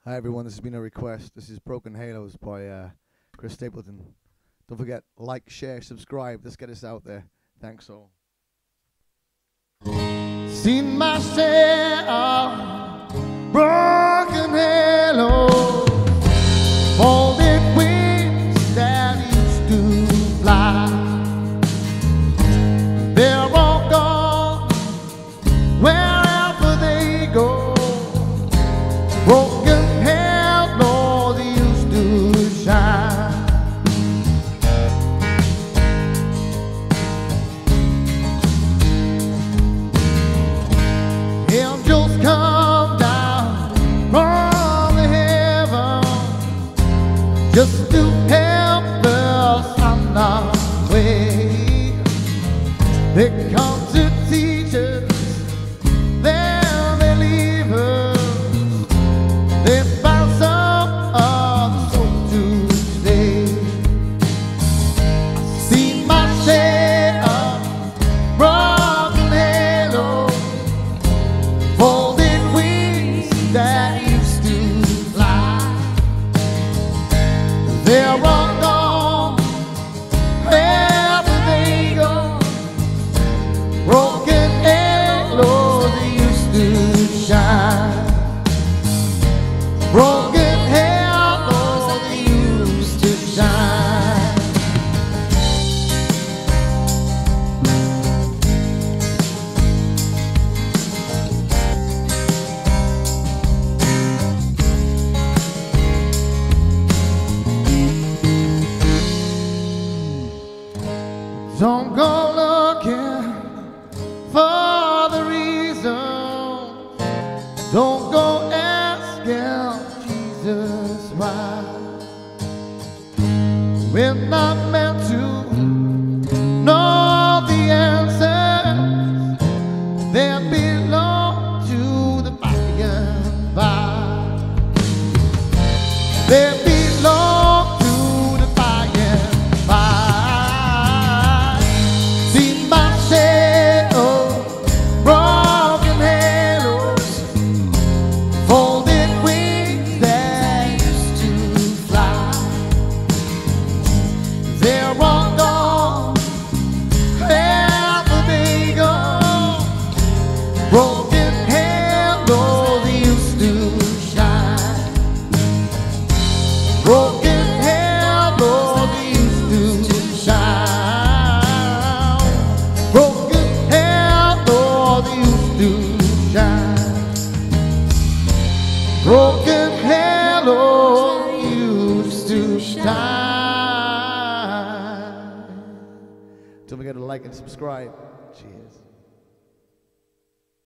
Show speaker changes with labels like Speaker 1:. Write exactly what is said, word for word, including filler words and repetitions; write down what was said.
Speaker 1: Hi everyone, this has been a request. This is Broken Halos by uh, Chris Stapleton. Don't forget, like, share, subscribe. Let's get us out there. Thanks all.
Speaker 2: Seen my share of broken halos, folded wings that used to fly. They're all gone wherever they go. Broken halos used to shine. Angels come down from the heavens just to help us on our way. They come to teach us, then they leave us. They find some other soul to stay. I see my share of broken halos, folded wings that used to fly. They're all gone wherever they go. Broken halos they used to shine. Broken halos they used to shine. Don't go looking for the reason. Don't go asking Jesus why. We're not meant to know the answers. They belong to the by and by. They belong to the by and by. They're all gone wherever they go. Broken halos they used to shine. Broken halos they used to shine. Broken halos they used to shine. Broken halos used to shine.
Speaker 1: Don't forget to like and subscribe. Cheers.